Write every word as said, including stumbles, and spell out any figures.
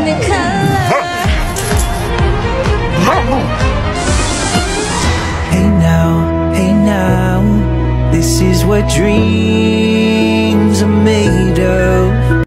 the color. Hey now, hey now, this is what dreams are made of.